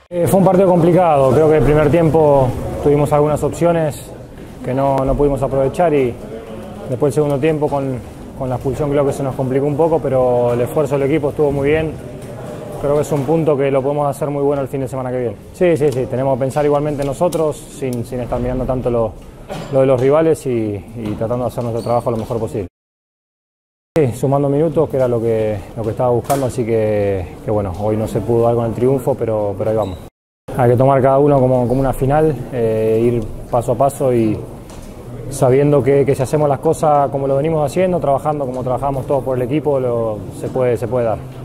Fue un partido complicado, creo que el primer tiempo tuvimos algunas opciones que no pudimos aprovechar y después el segundo tiempo con la expulsión creo que se nos complicó un poco, pero el esfuerzo del equipo estuvo muy bien. Creo que es un punto que lo podemos hacer muy bueno el fin de semana que viene. Sí, tenemos que pensar igualmente nosotros sin estar mirando tanto lo de los rivales y tratando de hacer nuestro trabajo lo mejor posible. Sí, sumando minutos, que era lo que estaba buscando, así que bueno, hoy no se pudo dar con el triunfo, pero ahí vamos. Hay que tomar cada uno como una final, ir paso a paso y sabiendo que si hacemos las cosas como lo venimos haciendo, trabajando como trabajamos todos por el equipo, se puede dar.